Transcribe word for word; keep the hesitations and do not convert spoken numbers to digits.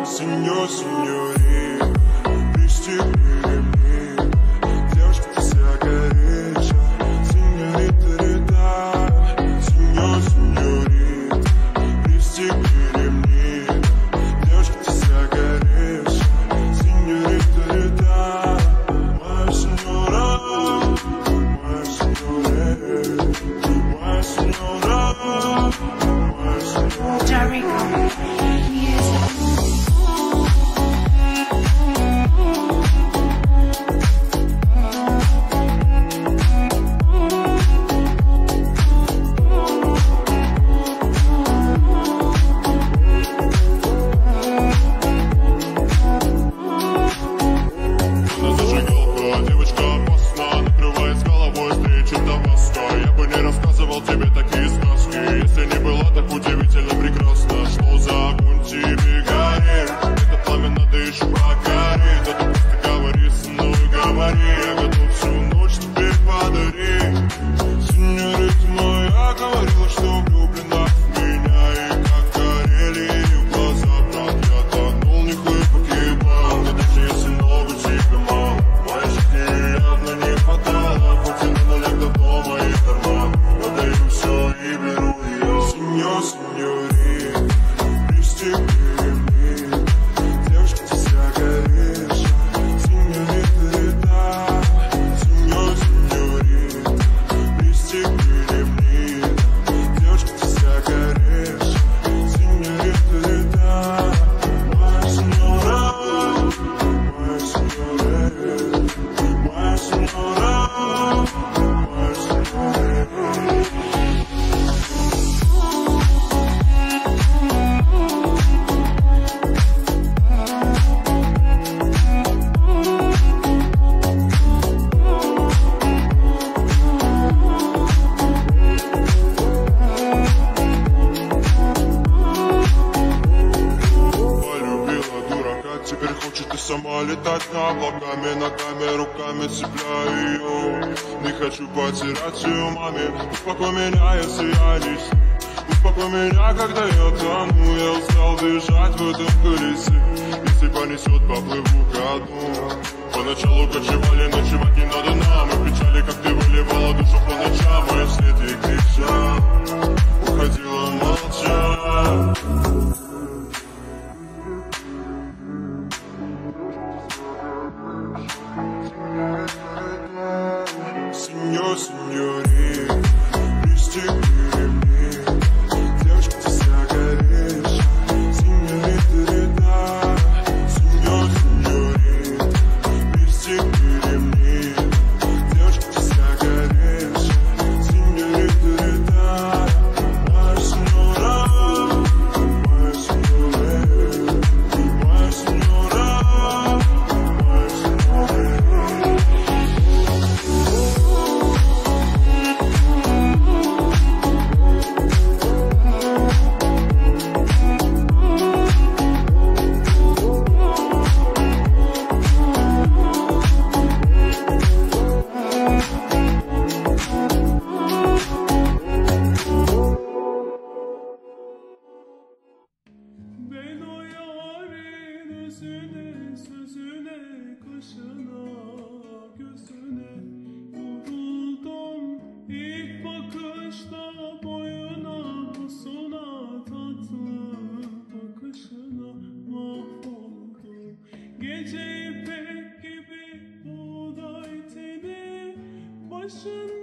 Сеньор, сеньори, пристегни ремни. Девушка, ты вся горячая. Сеньорита, рита. Сеньор, сеньори, пристегни ремни. Девушка, ты вся горячая. Сеньорита, рита. Моя сеньора, моя сеньора, моя сеньора, моя сеньора. Jericho. Тебе такие сказки, если не было так удивительно прекрасно. Что за огонь тебе горит? Это пламя надо еще покорить. Да ты просто говори со мной, говори. Я готов всю ночь тебе подарить. Сеньорита моя говорила, что влюблена в меня. И как горели ее глаза, брат, я тонул, не погибал. Но даже если много тебе мало, моей жизни явно не хватало. Потянула лето дома и карман. Все и беру ее. Сеньор, сеньори, пристегни ремни. Девушка, ты вся горячая. Сеньорита, рита. Сеньор, сеньори, пристегни ремни. Девушка, ты вся горячая. Сеньорита, рита. Моя сеньора, моя сеньора, моя сеньора, моя сеньора. Теперь хочет и сама летать на облаками, ногами, руками цепляю ее. Не хочу потерять ее маме. Успокой меня, если я не сну. Успокой меня, когда я тону. Я устал бежать в этом колесе. Если понесет, поплыву ко дну. Поначалу кочевали, ночевать не надо нам. И печали, как ты выливала душу по ночам. А я вслед ей кричал, уходила молча. Сеньор, сеньори, пристегни ремни. Девушка, ты вся горячая. Сеньорита, рита. Сеньор, сеньори, пристегни ремни. Девушка, ты вся горячая. Сеньорита, рита. Моя сеньора, моя сеньора, моя сеньора, моя сеньора. Ben o yarın özüne, sözüne, kaşına, gözüne vuruldum ilk bakışta, boyuna, posuna, tatlı bakışına mahvoldum. Gece ipek gibi buğday teni, başına